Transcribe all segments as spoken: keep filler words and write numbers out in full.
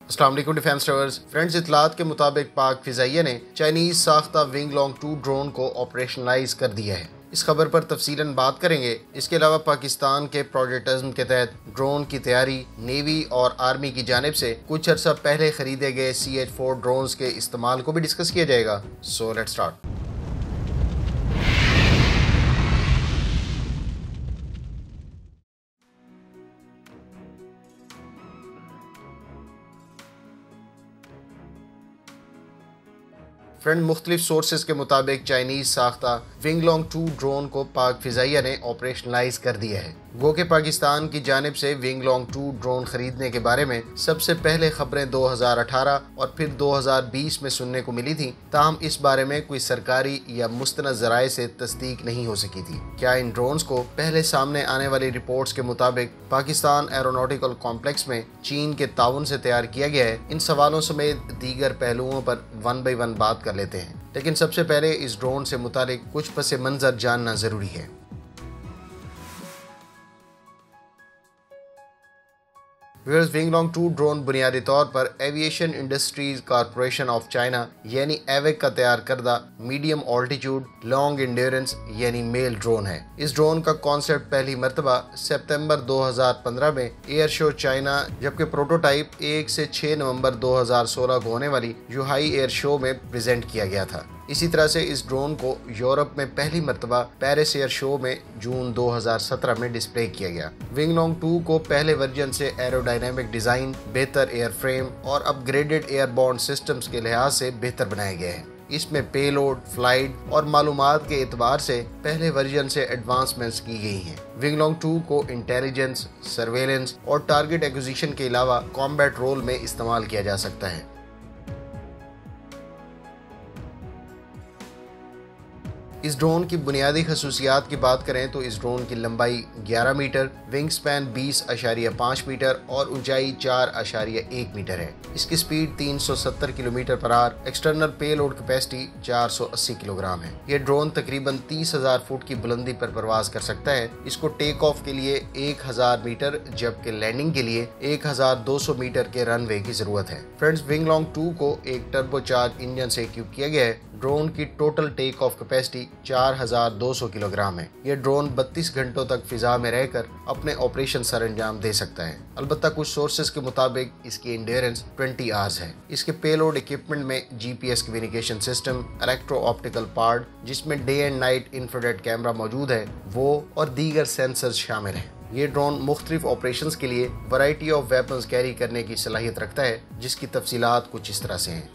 अस्सलाम वालेकुम defence lovers. Friends, इतलात के मुताबिक पाक फिजाइया ने चाइनीज साख्ता विंगलोंग टू ड्रोन को ऑपरेशनलाइज कर दिया है। इस खबर पर तफसीलन बात करेंगे। इसके अलावा पाकिस्तान के प्रोजेक्टिज्म के तहत ड्रोन की तैयारी नेवी और आर्मी की जानिब से कुछ अर्सा पहले खरीदे गए सी एच फोर ड्रोन के इस्तेमाल को भी डिस्कस किया जाएगा। So let's start. फ्रेंड, मुख्तलिफ सोर्सेज के मुताबिक चाइनीज साख्ता विंगलोंग टू ड्रोन को पाक फिजाइया ने ऑपरेशनलाइज कर दिया है। गो के पाकिस्तान की जानिब से विंगलोंग टू ड्रोन खरीदने के बारे में सबसे पहले खबरें दो हज़ार अठारह और फिर दो हज़ार बीस में सुनने को मिली थी, ताहम इस बारे में कोई सरकारी या मुस्तनद जराए से तस्दीक नहीं हो सकी थी। क्या इन ड्रोन्स को पहले सामने आने वाली रिपोर्ट्स के मुताबिक पाकिस्तान एरोनॉटिकल कॉम्प्लेक्स में चीन के ताउन से तैयार किया गया है? इन सवालों समेत दीगर पहलुओं पर वन बाई वन बात कर लेते हैं, लेकिन सबसे पहले इस ड्रोन से मुतालिक कुछ पस मंजर जानना जरूरी है। विंगलोंग टू ड्रोन बुनियादी तौर पर aviation industries corporation of China यानी एवेक का तैयार करदा मीडियम ऑल्टीट्यूड लॉन्ग इंड्योरेंस यानी मेल ड्रोन है। इस ड्रोन का कॉन्सेप्ट पहली मरतबा सितंबर दो हज़ार पंद्रह में एयर शो चाइना, जबकि प्रोटोटाइप एक से छह नवंबर दो हज़ार सोलह को होने वाली यूहाई एयर शो में प्रेजेंट किया गया था। इसी तरह से इस ड्रोन को यूरोप में पहली मरतबा पेरिस एयर शो में जून दो हज़ार सत्रह में डिस्प्ले किया गया। विंगलोंग टू को पहले वर्जन से एरोडायनेमिक डिजाइन, बेहतर एयर फ्रेम और अपग्रेडेड एयरबोर्न सिस्टम्स के लिहाज से बेहतर बनाए गए हैं। इसमें पेलोड, फ्लाइट और मालूमात के एतबार से पहले वर्जन से एडवांसमेंट्स की गई हैं। विंगलोंग टू को इंटेलिजेंस, सर्वेलेंस और टारगेट एक्विजिशन के अलावा कॉम्बैट रोल में इस्तेमाल किया जा सकता है। इस ड्रोन की बुनियादी खसूसियात की बात करें तो इस ड्रोन की लंबाई ग्यारह मीटर, विंग स्पैन बीस अशारिया पाँच मीटर और ऊंचाई चार अशारिया एक मीटर है। इसकी स्पीड तीन सौ सत्तर kilometre per hour, external payload capacity चार सौ अस्सी किलोग्राम है। यह ड्रोन तकरीबन तीस हजार फुट की बुलंदी पर परवाज कर सकता है। इसको टेक ऑफ के लिए एक हजार मीटर जबकि लैंडिंग के लिए एक हजार दो सौ मीटर के रनवे की जरूरत है। फ्रेंड्स, विंगलोंग टू को एक टर्बोचार्ज इंजन से इक्विप किया गया है। ड्रोन की टोटल टेक ऑफ कैपेसिटी चार हज़ार दो सौ किलोग्राम है। यह ड्रोन बत्तीस घंटों तक फिजा में रहकर अपने ऑपरेशन सर अंजाम दे सकता है। अलबत्ता कुछ सोर्सेज के मुताबिक इसकी एंड्योरेंस बीस आवर्स है। इसके पेलोड इक्विपमेंट में GPS communication system, electro optical part जिसमें day and night infrared camera मौजूद है, वो और दीगर सेंसर्स शामिल हैं। ये ड्रोन मुख्तलिफ ऑपरेशंस के लिए वैरायटी ऑफ वेपन्स कैरी करने की सलाहियत रखता है, जिसकी तफसीलात कुछ इस तरह से हैं।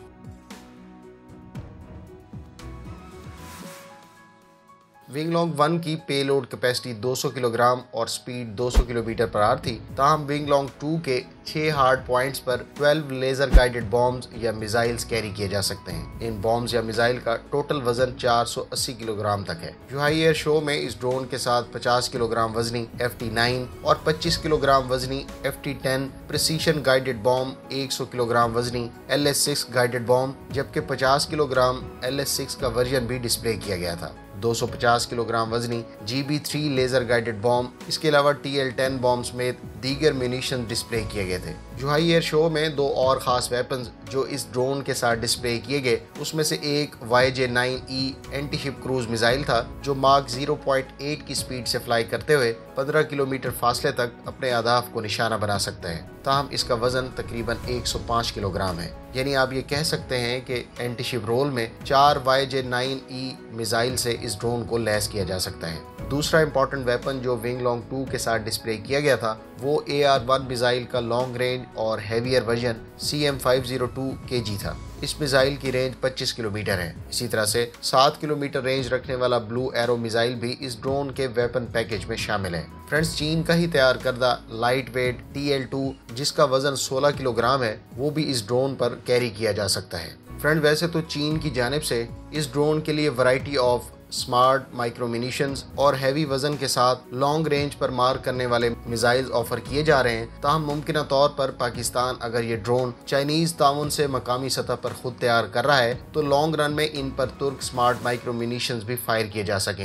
विंगलोंग वन की पेलोड कैपेसिटी दो सौ किलोग्राम और स्पीड दो सौ किलोमीटर पर आवर थी, ताहम विंगलोंग टू के छह हार्ड पॉइंट्स पर बारह लेजर गाइडेड बॉम्ब्स या मिसाइल्स कैरी किए जा सकते हैं। इन बॉम्ब्स या मिसाइल का टोटल वजन चार सौ अस्सी किलोग्राम तक है। यूहाई एयर शो में इस ड्रोन के साथ पचास किलोग्राम वजनी एफ टी नाइन और पच्चीस किलोग्राम वजनी F T ten precision guided bomb, एक सौ किलोग्राम वजनी L S six guided bomb, जबकि पचास किलोग्राम एल एस सिक्स का वर्जन भी डिस्प्ले किया गया था। दो सौ पचास किलोग्राम वजनी G B three laser guided bomb, इसके अलावा टी एल टेन बॉम्ब समेत दीगर म्यूनिशन डिस्प्ले किए गए थे। यूहाई एयर शो में दो और खास वेपन्स जो इस ड्रोन के साथ डिस्प्ले किए गए, उसमें से एक Y J nine E anti ship cruise missile था, जो मार्क ज़ीरो पॉइंट एट की स्पीड से फ्लाई करते हुए पंद्रह किलोमीटर फासले तक अपने अहदाफ को निशाना बना सकता है। ताहम इसका वजन तकरीबन एक सौ पाँच किलोग्राम है। यानी आप ये कह सकते हैं कि एंटी शिप रोल में चार Y J nine E missile से इस ड्रोन को लैस किया जा सकता है। दूसरा इंपॉर्टेंट वेपन जो विंगलोंग टू के साथ डिस्प्ले किया गया था वो ए आर वन मिसाइल का लॉन्ग रेंज और heavier version C M five zero two K G था। इस मिसाइल की रेंज पच्चीस किलोमीटर है। इसी तरह से सात किलोमीटर रेंज रखने वाला ब्लू एरो मिसाइल भी इस ड्रोन के वेपन पैकेज में शामिल है। फ्रेंड्स, चीन का ही तैयार करदा light weight T L two जिसका वजन सोलह किलोग्राम है, वो भी इस ड्रोन पर कैरी किया जा सकता है। फ्रेंड, वैसे तो चीन की जानिब से इस ड्रोन के लिए variety of smart micro munitions और हैवी वजन के साथ लॉन्ग रेंज पर मार करने वाले मिसाइल्स ऑफर किए जा रहे हैं। ताहम मुमकिन तौर पर पाकिस्तान अगर ये ड्रोन चाइनीज ताउन से मकामी सतह पर खुद तैयार कर रहा है तो लॉन्ग रन में इन पर तुर्क स्मार्ट माइक्रो मिनिशंस भी फायर किए जा सकेंगे।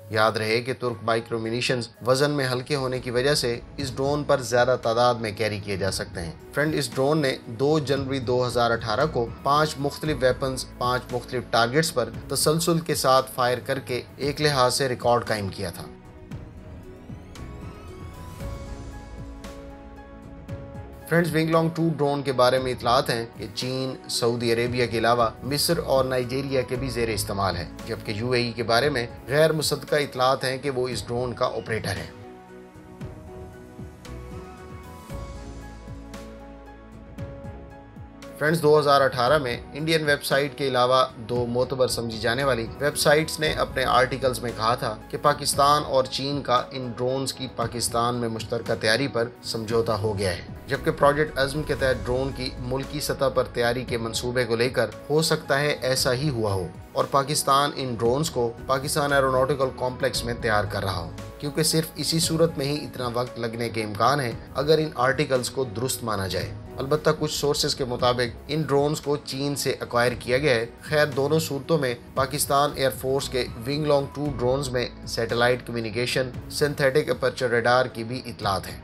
याद रहे कि तुर्क माइक्रो म्यूनिशंस वजन में हल्के होने की वजह से इस ड्रोन पर ज्यादा तादाद में कैरी किए जा सकते हैं। फ्रेंड, इस ड्रोन ने दो जनवरी दो हज़ार अठारह को पांच मुख्तलिफ वेपन्स पांच मुख्तलिफ टारगेट्स पर तसलसल के साथ फायर करके एक लिहाज से रिकॉर्ड कायम किया था। फ्रेंड्स, विंगलोंग टू ड्रोन के बारे में इतलात हैं कि चीन, सऊदी अरेबिया के अलावा मिस्र और नाइजीरिया के भी जेर इस्तेमाल है, जबकि यूएई के बारे में गैर मुसद्दका इतलात हैं कि वो इस ड्रोन का ऑपरेटर है। फ्रेंड्स, दो हज़ार अठारह में इंडियन वेबसाइट के अलावा दो मोतबर समझी जाने वाली वेबसाइट्स ने अपने आर्टिकल्स में कहा था कि पाकिस्तान और चीन का इन ड्रोन्स की पाकिस्तान में मुश्तरका तैयारी पर समझौता हो गया है, जबकि प्रोजेक्ट अज़्म के तहत ड्रोन की मुल्की सतह पर तैयारी के मंसूबे को लेकर हो सकता है ऐसा ही हुआ हो और पाकिस्तान इन ड्रोन्स को पाकिस्तान एरोनॉटिकल कॉम्प्लेक्स में तैयार कर रहा हो, क्योंकि सिर्फ इसी सूरत में ही इतना वक्त लगने के इम्कान है अगर इन आर्टिकल्स को दुरुस्त माना जाए। अलबत्ता कुछ सोर्सेज के मुताबिक इन ड्रोन्स को चीन से एक्वायर किया गया है। खैर, दोनों सूरतों में पाकिस्तान एयरफोर्स के विंगलोंग टू ड्रोन्स में satellite communication, synthetic aperture radar की भी इतलात है।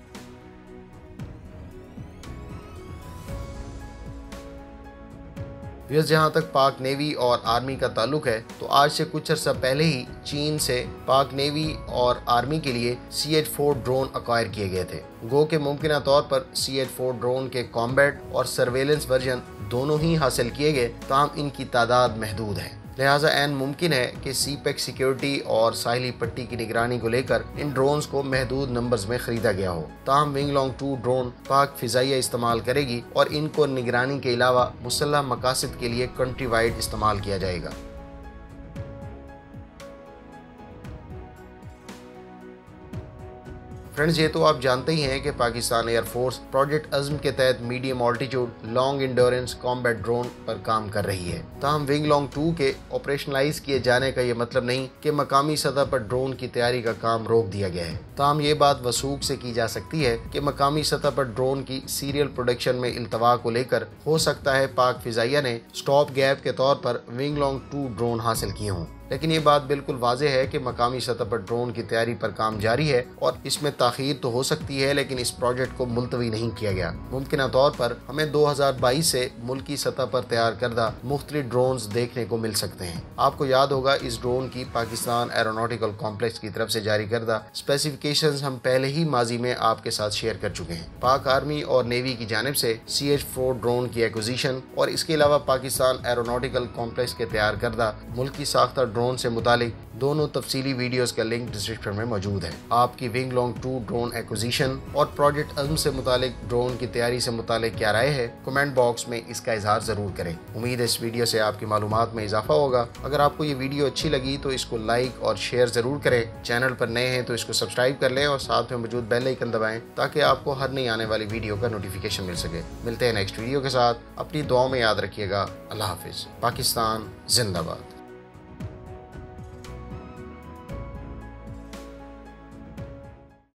जहाँ तक पाक नेवी और आर्मी का ताल्लुक है, तो आज से कुछ अर्सा पहले ही चीन से पाक नेवी और आर्मी के लिए C H four drone acquire किए गए थे। गो के मुमकिन तौर पर सी एच फोर ड्रोन के कॉम्बैट और सर्वेलेंस वर्जन दोनों ही हासिल किए गए, ताहम इनकी तादाद महदूद है। लिहाजा ऐन मुमकिन है कि सी पैक सिक्योरिटी और साहिली पट्टी की निगरानी को लेकर इन ड्रोन्स को महदूद नंबर्स में खरीदा गया हो। ताहम विंगलोंग टू ड्रोन पाक फिजाइया इस्तेमाल करेगी और इनको निगरानी के अलावा मुसल्लह मकासद के लिए कंट्री वाइड इस्तेमाल किया जाएगा। फ्रेंड्स, ये तो आप जानते ही हैं कि पाकिस्तान एयरफोर्स प्रोजेक्ट अज़्म के तहत medium altitude long endurance combat drone पर काम कर रही है। ताहम विंगलोंग टू के ऑपरेशनलाइज किए जाने का ये मतलब नहीं कि मकामी सतह पर ड्रोन की तैयारी का काम रोक दिया गया है। ताहम ये बात वसूख से की जा सकती है कि मकामी सतह पर ड्रोन की सीरियल प्रोडक्शन में इल्तवा को लेकर हो सकता है पाक फिजाइया ने स्टॉप गैप के तौर पर विंगलोंग टू ड्रोन हासिल किए हों, लेकिन ये बात बिल्कुल वाज़ेह है कि मकामी सतह पर ड्रोन की तैयारी पर काम जारी है और इसमें ताख़ीर तो हो सकती है, लेकिन इस प्रोजेक्ट को मुलतवी नहीं किया गया। मुमकिन तौर पर हमें दो हज़ार बाईस से मुल्की सतह पर तैयार करदा मुख्तलिफ ड्रोन्स देखने को मिल सकते हैं। आपको याद होगा, इस ड्रोन की पाकिस्तान एरोनॉटिकल कॉम्प्लेक्स की तरफ से जारी करदा स्पेसिफिकेशंस हम पहले ही माजी में आपके साथ शेयर कर चुके हैं। पाक आर्मी और नेवी की जानिब से सी एच फोर ड्रोन की एक्विजिशन और इसके अलावा पाकिस्तान एरोनॉटिकल कॉम्प्लेक्स के तैयार करदा मुल्की साख्ता ड्रोन से मुतालिक दोनों तफसीली वीडियोस का लिंक डिस्क्रिप्शन में मौजूद है। आपकी विंगलोंग टू ड्रोन एक्विजिशन और प्रोजेक्ट अज़्म से मुतालिक ड्रोन की तैयारी से मुतालिक क्या राय है, कमेंट बॉक्स में इसका इजहार ज़रूर करें। उम्मीद है इस वीडियो से आपकी मालूमात में इजाफा होगा। अगर आपको ये वीडियो अच्छी लगी तो इसको लाइक और शेयर ज़रूर करें। चैनल पर नए हैं तो इसको सब्सक्राइब कर लें और साथ में मौजूद बेल आइकन दबाएं ताकि आपको हर नई आने वाली वीडियो का नोटिफिकेशन मिल सके। मिलते हैं नेक्स्ट वीडियो के साथ। अपनी दुआओं में याद रखिएगा। अल्लाह हाफिज़। पाकिस्तान जिंदाबाद।